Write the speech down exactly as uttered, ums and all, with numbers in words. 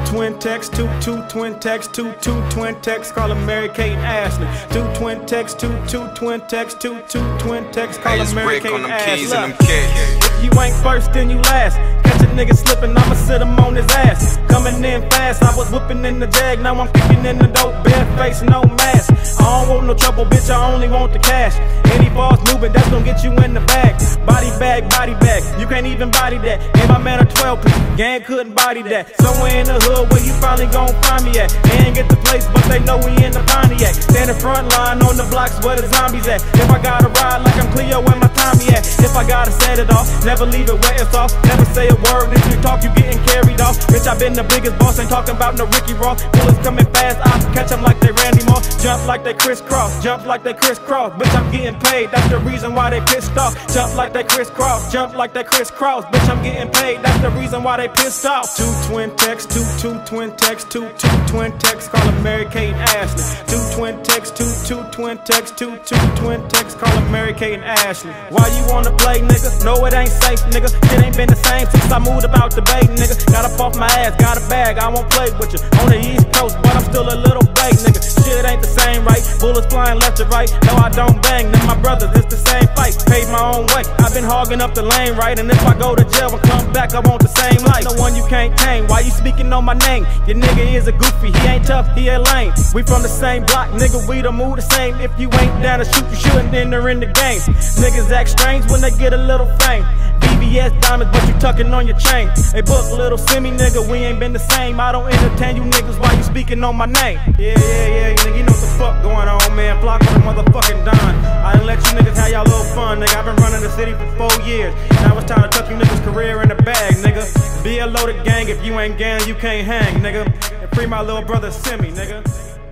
twin texts, two, two twin texts, two, two twin texts, call them Mary Kate and Ashley. Two twin texts, two, two twin texts, two, two twin texts, call them Mary Kate and Ashley. If you ain't first, then you last. Catch a nigga slipping, I'ma sit him on his ass. Coming in fast, I was whipping in the Jag, now I'm kicking in the dope, bare face, no mask. I don't want no trouble, bitch, I only want the cash. Any false movement, that's gonna get you in the bag. Body bag, body bag, you can't even body that. Gave my man a twelve piece, gang couldn't body that. Somewhere in the hood where you finally gon' find me at. They ain't get the place, but they know we in the Pontiac. Stand in front line on the blocks where the zombies at. If I gotta ride like I'm Cleo, where my Tommy at? If I gotta set it off, never leave it where it's off. Never say a word, if you talk, you getting carried off. Bitch, I been the biggest boss, ain't talking about no Ricky Ross. Bullets coming fast, I catch them like they Randy Moss. Jump like they crisscross, jump like they crisscross. Bitch, I'm getting paid, that's the reason why they pissed off. Jump like they crisscross, jump like they crisscross. Bitch, I'm getting paid, that's the reason why they pissed off. Two twin texts, two, two twin texts, two, two twin texts, call them Mary Kate and Ashley. Two twin texts, two, two twin texts, two, two twin texts, call them Mary Kate and Ashley. Why you wanna play, nigga? No, it ain't safe, nigga. It ain't been the same since I moved about the bay, nigga. Got up off my ass, got a bag, I won't play with you. On the East Coast, but I'm still a little bae, nigga. Shit ain't the same, right? Bullets flying left to right. No, I don't bang, them my brothers, it's the same fight. Paid my own way, I've been hogging up the lane, right? And if I go to jail and come back, I want the same life. No one you can't tame, why you speaking on my name? Your nigga is a goofy, he ain't tough, he ain't lame. We from the same block, nigga, we don't move the same. If you ain't down to shoot, you shouldn't enter in the game. Niggas act strange when they get a little fame. B B S diamonds, but you tucking on your chain. Hey, book, little semi nigga, we ain't been the same. I don't entertain you niggas while you speaking on my name. Yeah, yeah, yeah, nigga, you know what the fuck going on, man. Flock with a motherfucking Don. I done let you niggas have y'all little fun, nigga. I've been running the city for four years. Now it's time to tuck you niggas' career in the bag, nigga. Be a loaded gang, if you ain't gang, you can't hang, nigga. And free my little brother Semi, nigga.